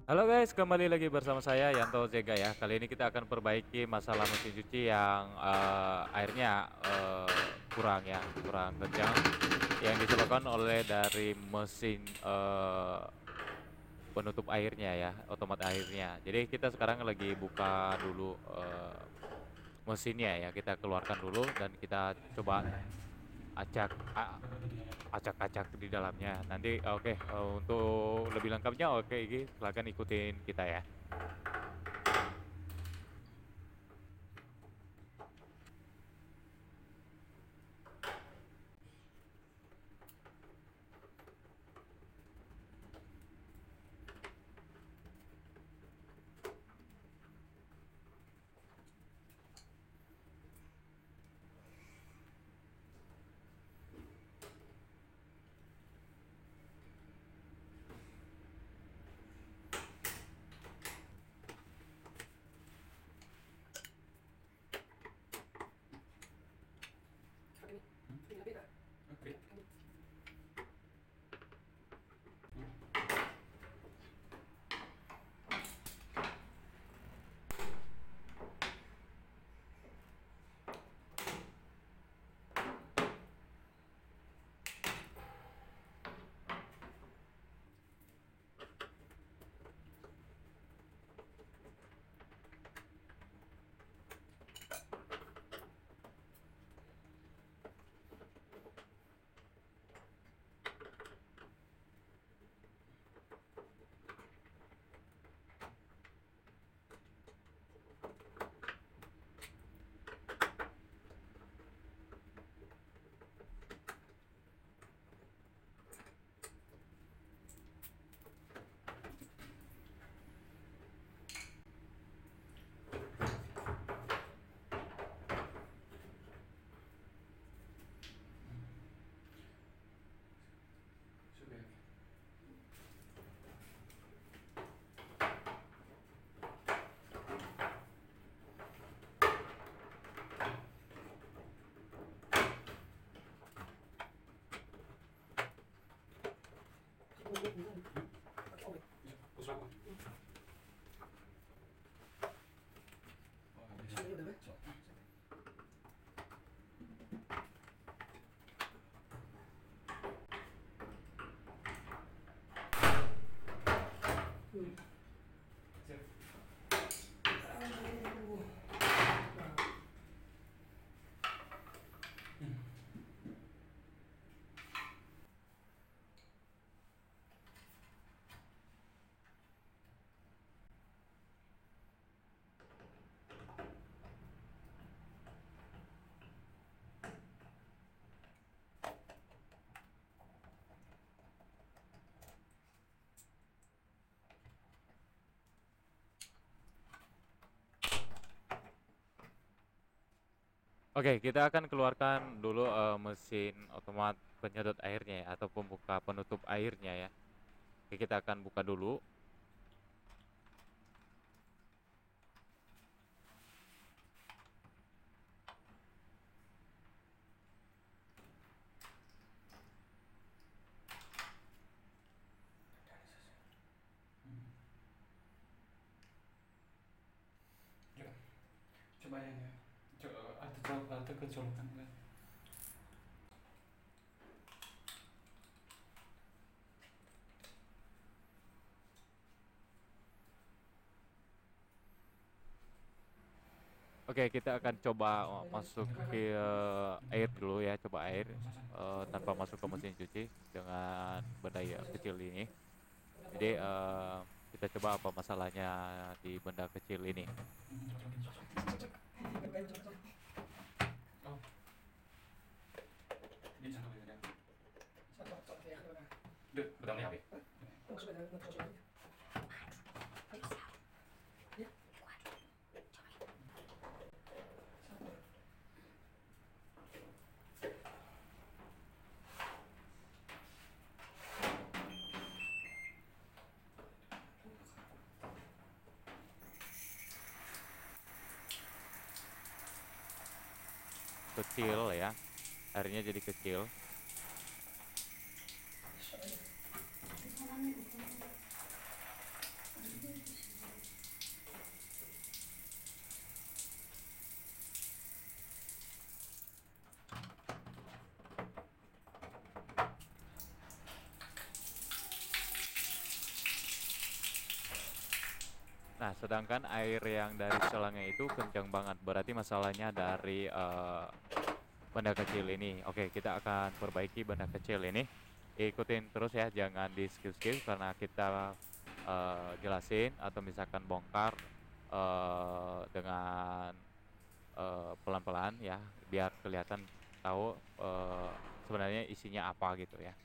Halo guys, kembali lagi bersama saya Yanto Zega ya. Kali ini kita akan perbaiki masalah mesin cuci yang airnya kurang ya, kurang kencang yang disebabkan oleh dari mesin penutup airnya ya, otomat airnya. Jadi kita sekarang lagi buka dulu mesinnya ya. Kita keluarkan dulu dan kita coba acak acak-acak di dalamnya. Nanti oke, untuk lebih lengkapnya oke, silakan ikutin kita ya. Oke, kita akan keluarkan dulu mesin otomat penyedot airnya ya, atau pembuka penutup airnya ya. Oke, kita akan buka dulu. Ya, coba yang ya. Coba atau kecolokan kan. Oke, kita akan coba masuk ke air dulu ya, coba air tanpa masuk ke mesin cuci dengan benda ya, kecil ini. Jadi kita coba apa masalahnya di benda kecil ini. Oh, ini sana beda. Dek, bedangnya apa? Kecil ya, airnya jadi kecil. Nah, sedangkan air yang dari selangnya itu kencang banget. Berarti masalahnya dari benda kecil ini. Oke, kita akan perbaiki benda kecil ini. Ikutin terus ya, jangan di skip-skip karena kita jelasin atau misalkan bongkar dengan pelan-pelan ya, biar kelihatan tahu sebenarnya isinya apa gitu ya.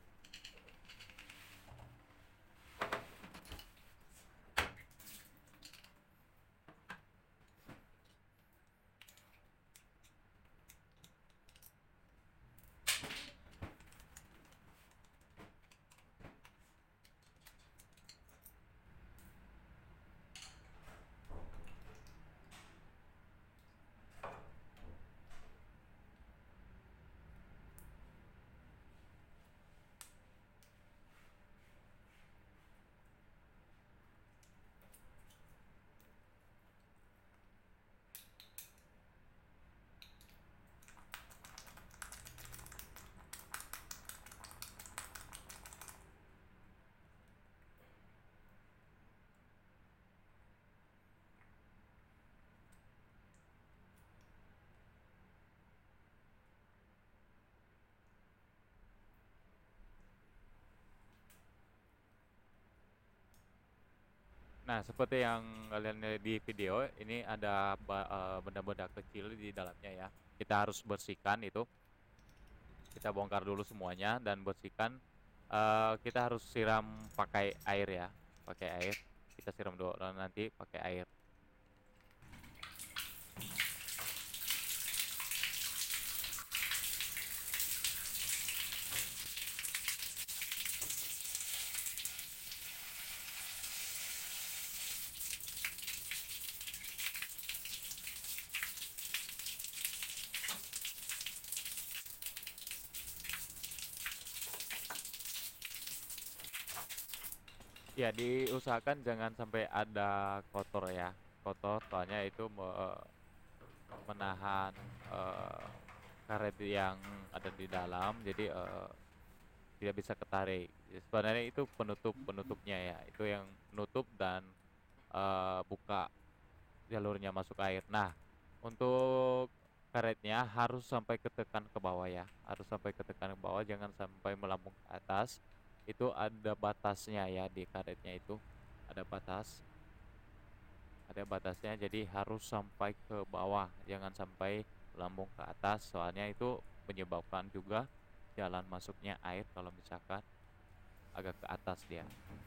Nah, seperti yang kalian lihat di video, ini ada benda-benda kecil di dalamnya ya. Kita harus bersihkan itu. Kita bongkar dulu semuanya dan bersihkan. Kita harus siram pakai air ya, pakai air. Kita siram dulu dan nanti pakai air. Ya, diusahakan jangan sampai ada kotor ya. Kotor soalnya itu menahan eh, karet yang ada di dalam, jadi tidak bisa ketarik. Sebenarnya itu penutupnya ya, itu yang menutup dan buka jalurnya masuk air. Nah, untuk karetnya harus sampai ketekan ke bawah ya, harus sampai ketekan ke bawah, jangan sampai melambung ke atas. Itu ada batasnya ya, di karetnya itu ada batas, ada batasnya, jadi harus sampai ke bawah, jangan sampai melambung ke atas, soalnya itu menyebabkan juga jalan masuknya air kalau misalkan agak ke atas dia.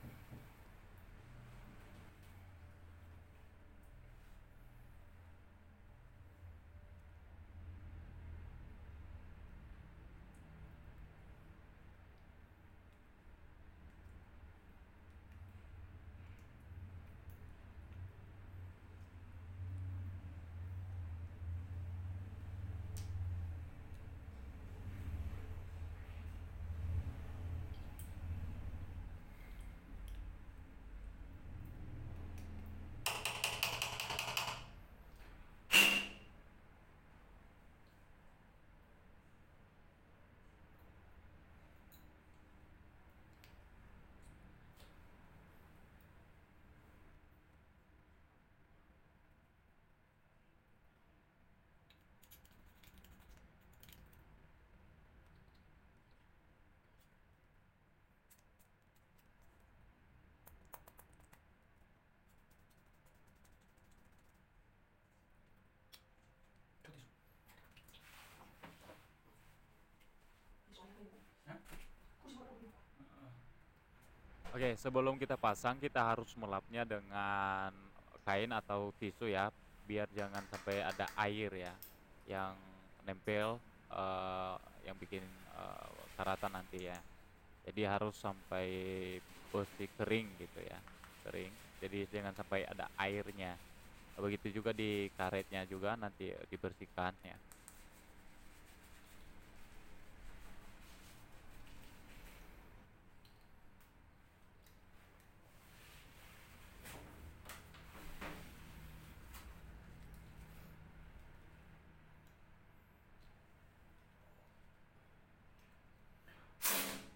Oke, sebelum kita pasang kita harus melapnya dengan kain atau tisu ya, biar jangan sampai ada air ya yang nempel, eh, yang bikin karatan nanti ya. Jadi harus sampai bersih kering gitu ya, kering. Jadi jangan sampai ada airnya. Begitu juga di karetnya juga nanti dibersihkan ya.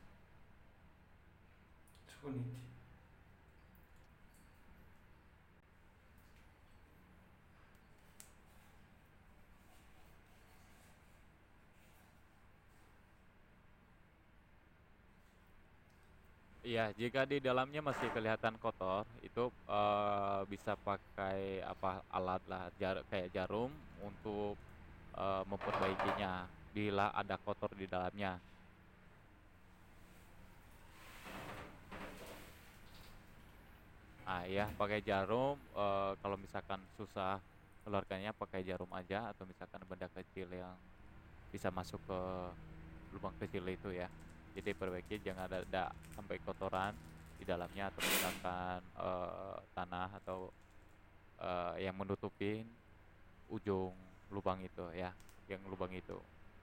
Sekuniti. Iya, jika di dalamnya masih kelihatan kotor, itu bisa pakai apa alat lah, kayak jarum untuk memperbaikinya bila ada kotor di dalamnya. Ah ya, pakai jarum. Kalau misalkan susah keluarkannya, pakai jarum aja, atau misalkan benda kecil yang bisa masuk ke lubang kecil itu ya. Jadi perbaiki jangan ada sampai kotoran di dalamnya, atau misalkan tanah atau yang menutupin ujung lubang itu ya, yang lubang itu.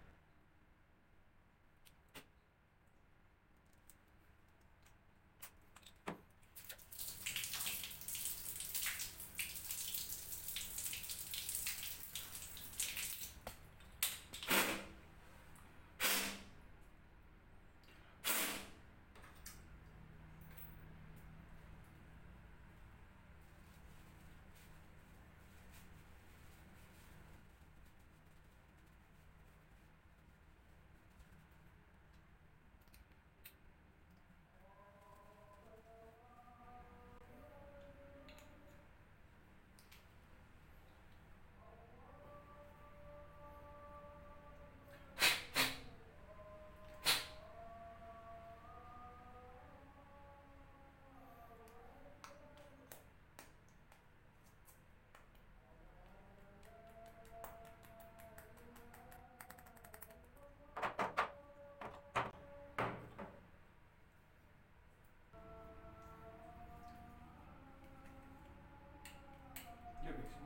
Ya baik semua.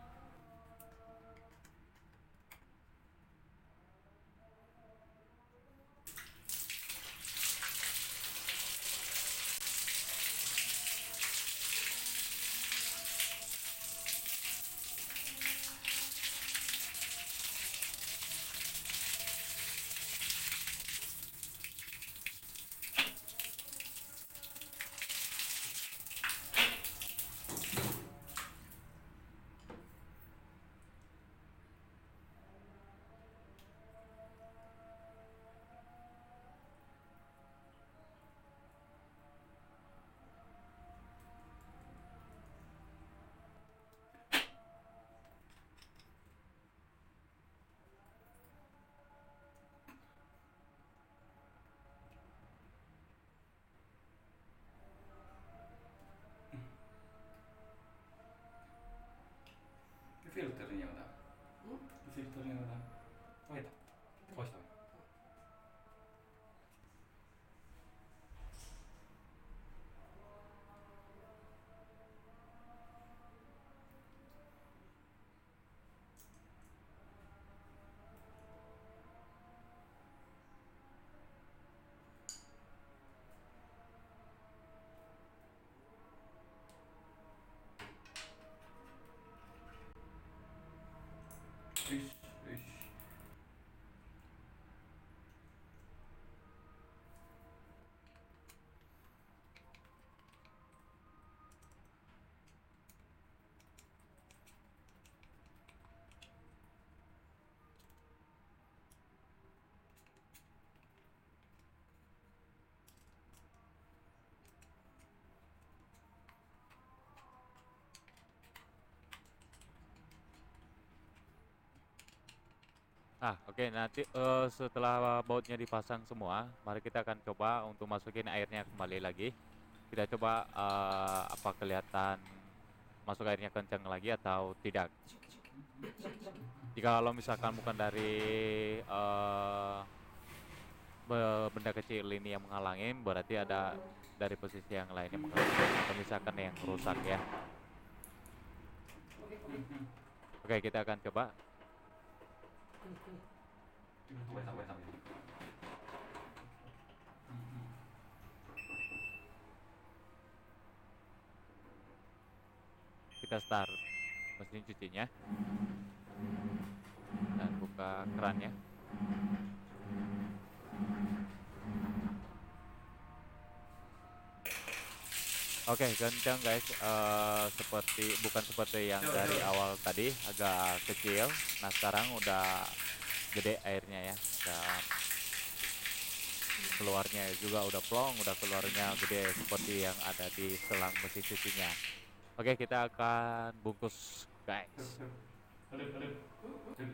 Filternya udah. Filternya udah. Oh itu. Oh itu. Ish, ish. Oke, nanti setelah bautnya dipasang semua, mari kita akan coba untuk masukin airnya kembali lagi. Kita coba apa kelihatan masuk airnya kencang lagi atau tidak. Jika kalau misalkan bukan dari benda kecil ini yang menghalangin, berarti ada dari posisi yang lainnya menghalangin, atau misalkan yang rusak ya. Oke, kita akan coba. Sampai sampai. Kita start mesin cucinya dan buka kerannya. Oke, kencang guys. Bukan seperti yang dari awal tadi, agak kecil. Nah, sekarang udah gede airnya ya. keluarnya juga udah plong, udah keluarnya gede seperti yang ada di selang mesin cucinya. Oke, kita akan bungkus guys. Alip, alip. Jadi.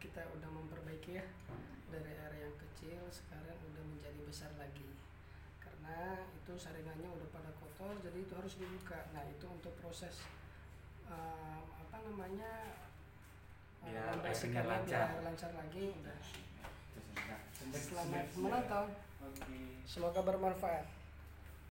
kita udah memperbaiki ya, dari area yang kecil sekarang udah menjadi besar lagi, karena itu saringannya udah pada kotor, jadi itu harus dibuka. Nah itu untuk proses apa namanya, Biar airnya membersihkannya lancar. biar lancar lagi. Udah. Terus enggak. Selamat menonton, Oke. semoga bermanfaat.